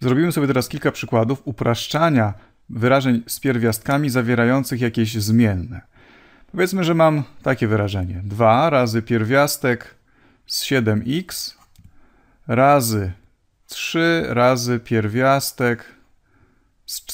Zrobimy sobie teraz kilka przykładów upraszczania wyrażeń z pierwiastkami zawierających jakieś zmienne. Powiedzmy, że mam takie wyrażenie. 2 razy pierwiastek z 7x razy 3 razy pierwiastek z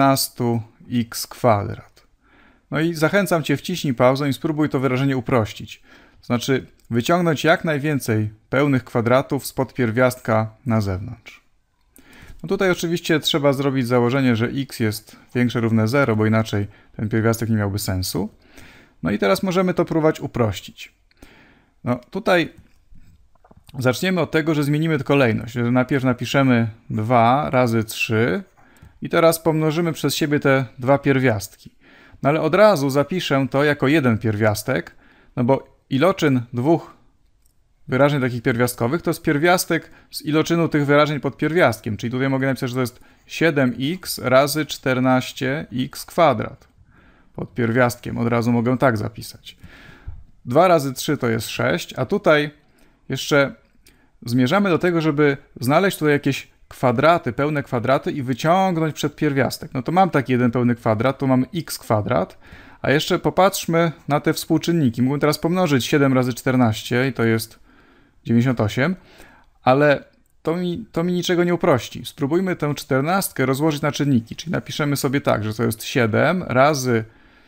14x kwadrat. No i zachęcam Cię, wciśnij pauzę i spróbuj to wyrażenie uprościć. To znaczy wyciągnąć jak najwięcej pełnych kwadratów spod pierwiastka na zewnątrz. No tutaj oczywiście trzeba zrobić założenie, że x jest większe równe 0, bo inaczej ten pierwiastek nie miałby sensu. No i teraz możemy to próbować uprościć. No tutaj zaczniemy od tego, że zmienimy kolejność. Że najpierw napiszemy 2 razy 3 i teraz pomnożymy przez siebie te dwa pierwiastki. No ale od razu zapiszę to jako jeden pierwiastek, no bo iloczyn dwóch wyrażeń takich pierwiastkowych to jest pierwiastek z iloczynu tych wyrażeń pod pierwiastkiem. Czyli tutaj mogę napisać, że to jest 7x razy 14x kwadrat. Pod pierwiastkiem od razu mogę tak zapisać. 2 razy 3 to jest 6, a tutaj jeszcze zmierzamy do tego, żeby znaleźć tutaj jakieś kwadraty, pełne kwadraty i wyciągnąć przed pierwiastek. No to mam taki jeden pełny kwadrat, tu mamy x kwadrat, a jeszcze popatrzmy na te współczynniki. Mógłbym teraz pomnożyć 7 razy 14 i to jest 98, ale to mi niczego nie uprości. Spróbujmy tę 14 rozłożyć na czynniki, czyli napiszemy sobie tak, że to jest 7 razy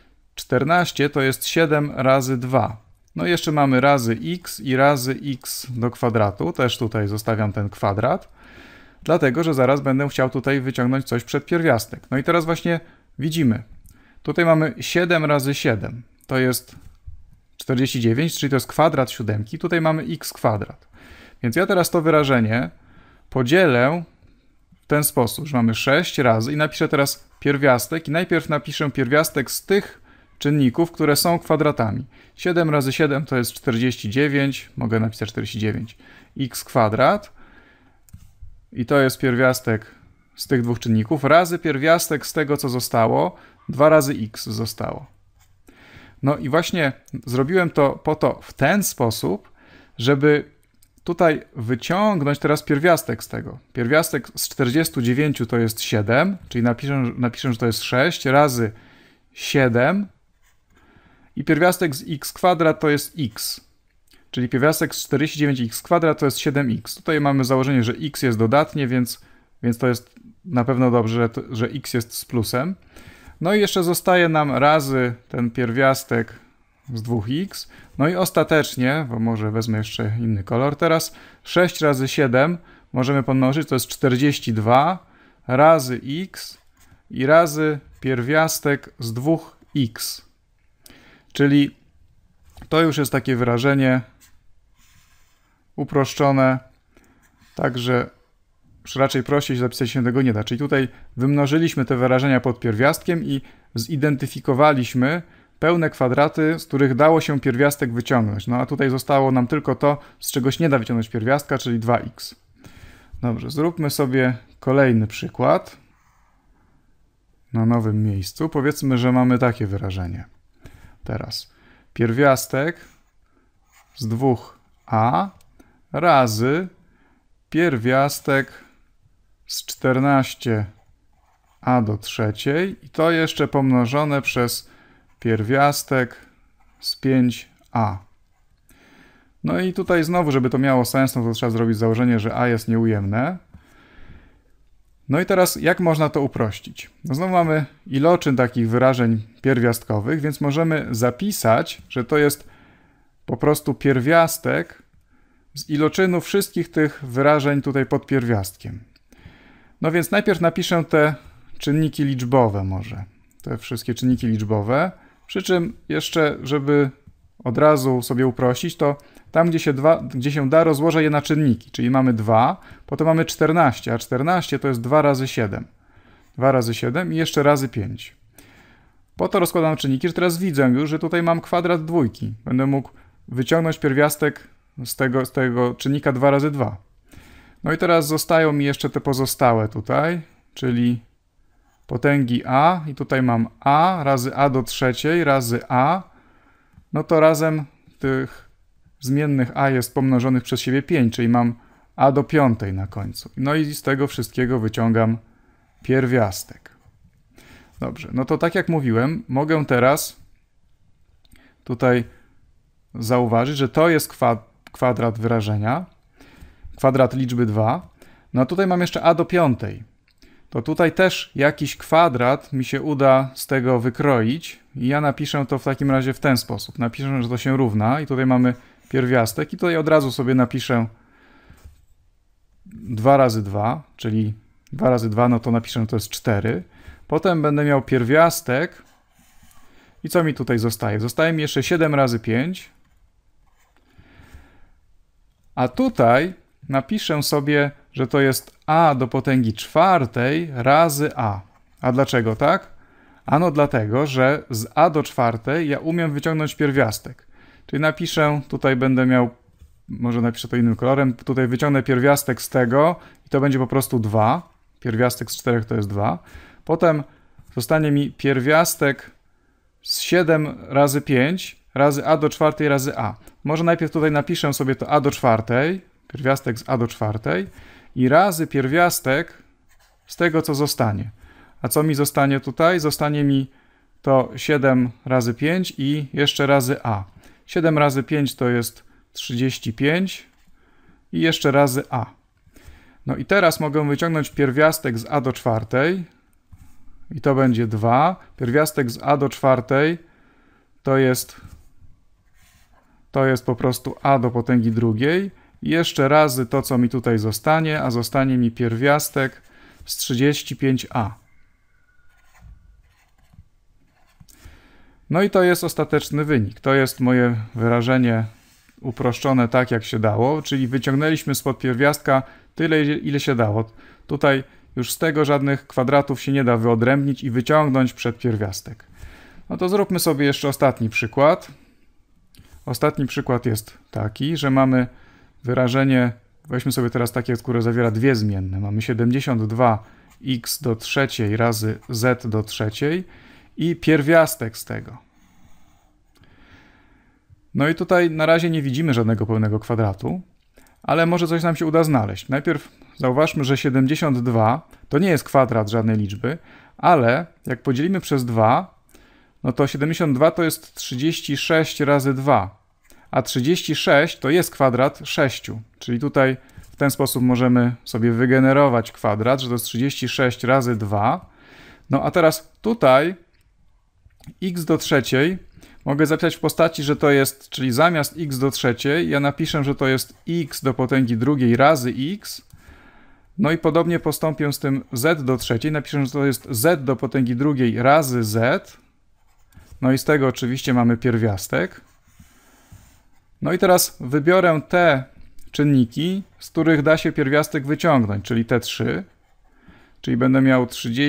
14 to jest 7 razy 2. No i jeszcze mamy razy x i razy x do kwadratu. Też tutaj zostawiam ten kwadrat, dlatego że zaraz będę chciał tutaj wyciągnąć coś przed pierwiastek. No i teraz właśnie widzimy. Tutaj mamy 7 razy 7. To jest 49, czyli to jest kwadrat siódemki. Tutaj mamy x kwadrat. Więc ja teraz to wyrażenie podzielę w ten sposób, że mamy 6 razy i napiszę teraz pierwiastek i najpierw napiszę pierwiastek z tych czynników, które są kwadratami. 7 razy 7 to jest 49, mogę napisać 49, x kwadrat i to jest pierwiastek z tych dwóch czynników, razy pierwiastek z tego, co zostało, 2 razy x zostało. No i właśnie zrobiłem to po to w ten sposób, żeby tutaj wyciągnąć teraz pierwiastek z tego. Pierwiastek z 49 to jest 7, czyli napiszę, że to jest 6 razy 7 i pierwiastek z x kwadrat to jest x, czyli pierwiastek z 49x kwadrat to jest 7x. Tutaj mamy założenie, że x jest dodatnie, więc to jest na pewno dobrze, że x jest z plusem. No i jeszcze zostaje nam razy ten pierwiastek z 2x. No i ostatecznie, bo może wezmę jeszcze inny kolor teraz, 6 razy 7 możemy pomnożyć, to jest 42 razy x i razy pierwiastek z 2x. Czyli to już jest takie wyrażenie uproszczone, także raczej prościej zapisać się tego nie da. Czyli tutaj wymnożyliśmy te wyrażenia pod pierwiastkiem i zidentyfikowaliśmy pełne kwadraty, z których dało się pierwiastek wyciągnąć. No a tutaj zostało nam tylko to, z czegoś nie da wyciągnąć pierwiastka, czyli 2x. Dobrze, zróbmy sobie kolejny przykład na nowym miejscu. Powiedzmy, że mamy takie wyrażenie. Teraz pierwiastek z 2a razy pierwiastek z 14a do trzeciej i to jeszcze pomnożone przez pierwiastek z 5a. No i tutaj znowu, żeby to miało sens, no to trzeba zrobić założenie, że a jest nieujemne. No i teraz jak można to uprościć? No znowu mamy iloczyn takich wyrażeń pierwiastkowych, więc możemy zapisać, że to jest po prostu pierwiastek z iloczynu wszystkich tych wyrażeń tutaj pod pierwiastkiem. No więc najpierw napiszę te czynniki liczbowe może. Te wszystkie czynniki liczbowe. Przy czym jeszcze, żeby od razu sobie uprościć, to tam, gdzie się da, rozłożę je na czynniki. Czyli mamy 2, potem mamy 14, a 14 to jest 2 razy 7. 2 razy 7 i jeszcze razy 5. Po to rozkładam czynniki, że teraz widzę już, że tutaj mam kwadrat dwójki. Będę mógł wyciągnąć pierwiastek z tego czynnika 2 razy 2. No i teraz zostają mi jeszcze te pozostałe tutaj, czyli potęgi a i tutaj mam a razy a do trzeciej razy a. No to razem tych zmiennych a jest pomnożonych przez siebie 5, czyli mam a do piątej na końcu. No i z tego wszystkiego wyciągam pierwiastek. Dobrze, no to tak jak mówiłem, mogę teraz tutaj zauważyć, że to jest kwadrat wyrażenia, kwadrat liczby 2. No a tutaj mam jeszcze a do piątej. To tutaj też jakiś kwadrat mi się uda z tego wykroić i ja napiszę to w takim razie w ten sposób. Napiszę, że to się równa i tutaj mamy pierwiastek i tutaj od razu sobie napiszę 2 razy 2, czyli 2 razy 2, no to napiszę, że to jest 4. Potem będę miał pierwiastek i co mi tutaj zostaje? Zostaje mi jeszcze 7 razy 5. A tutaj napiszę sobie, że to jest a do potęgi czwartej razy a. A dlaczego tak? Ano dlatego, że z a do czwartej ja umiem wyciągnąć pierwiastek. Czyli napiszę, tutaj będę miał, może napiszę to innym kolorem, tutaj wyciągnę pierwiastek z tego i to będzie po prostu 2. Pierwiastek z 4 to jest 2. Potem zostanie mi pierwiastek z 7 razy 5 razy a do czwartej razy a. Może najpierw tutaj napiszę sobie to a do czwartej, pierwiastek z a do czwartej i razy pierwiastek z tego, co zostanie. A co mi zostanie tutaj? Zostanie mi to 7 razy 5 i jeszcze razy a. 7 razy 5 to jest 35 i jeszcze razy a. No i teraz mogę wyciągnąć pierwiastek z a do czwartej i to będzie 2. Pierwiastek z a do czwartej to jest po prostu a do potęgi drugiej i jeszcze razy to, co mi tutaj zostanie, a zostanie mi pierwiastek z 35a. No i to jest ostateczny wynik. To jest moje wyrażenie uproszczone tak, jak się dało, czyli wyciągnęliśmy spod pierwiastka tyle, ile się dało. Tutaj już z tego żadnych kwadratów się nie da wyodrębnić i wyciągnąć przed pierwiastek. No to zróbmy sobie jeszcze ostatni przykład. Ostatni przykład jest taki, że mamy wyrażenie, weźmy sobie teraz takie, które zawiera dwie zmienne. Mamy 72x do trzeciej razy z do trzeciej i pierwiastek z tego. No i tutaj na razie nie widzimy żadnego pełnego kwadratu, ale może coś nam się uda znaleźć. Najpierw zauważmy, że 72 to nie jest kwadrat żadnej liczby, ale jak podzielimy przez 2, no to 72 to jest 36 razy 2, a 36 to jest kwadrat 6, czyli tutaj w ten sposób możemy sobie wygenerować kwadrat, że to jest 36 razy 2. No a teraz tutaj x do trzeciej mogę zapisać w postaci, że to jest, czyli zamiast x do trzeciej ja napiszę, że to jest x do potęgi drugiej razy x. No i podobnie postąpię z tym z do trzeciej. Napiszę, że to jest z do potęgi drugiej razy z. No i z tego oczywiście mamy pierwiastek. No i teraz wybiorę te czynniki, z których da się pierwiastek wyciągnąć, czyli te 3. Czyli będę miał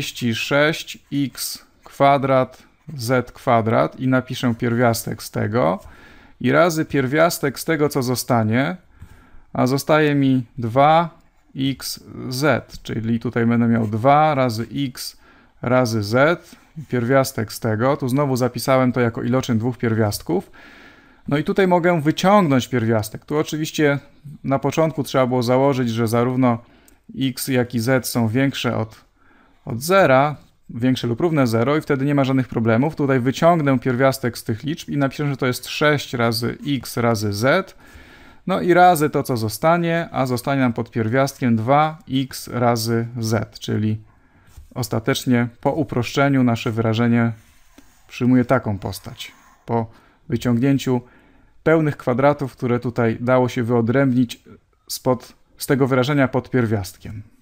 36x kwadrat z kwadrat i napiszę pierwiastek z tego i razy pierwiastek z tego, co zostanie, a zostaje mi 2xz, czyli tutaj będę miał 2 razy x razy z, pierwiastek z tego. Tu znowu zapisałem to jako iloczyn dwóch pierwiastków. No i tutaj mogę wyciągnąć pierwiastek. Tu oczywiście na początku trzeba było założyć, że zarówno x, jak i z są większe od zera, większe lub równe 0 i wtedy nie ma żadnych problemów. Tutaj wyciągnę pierwiastek z tych liczb i napiszę, że to jest 6 razy x razy z. No i razy to, co zostanie, a zostanie nam pod pierwiastkiem 2x razy z, czyli ostatecznie po uproszczeniu nasze wyrażenie przyjmuje taką postać. Po wyciągnięciu pełnych kwadratów, które tutaj dało się wyodrębnić z tego wyrażenia pod pierwiastkiem.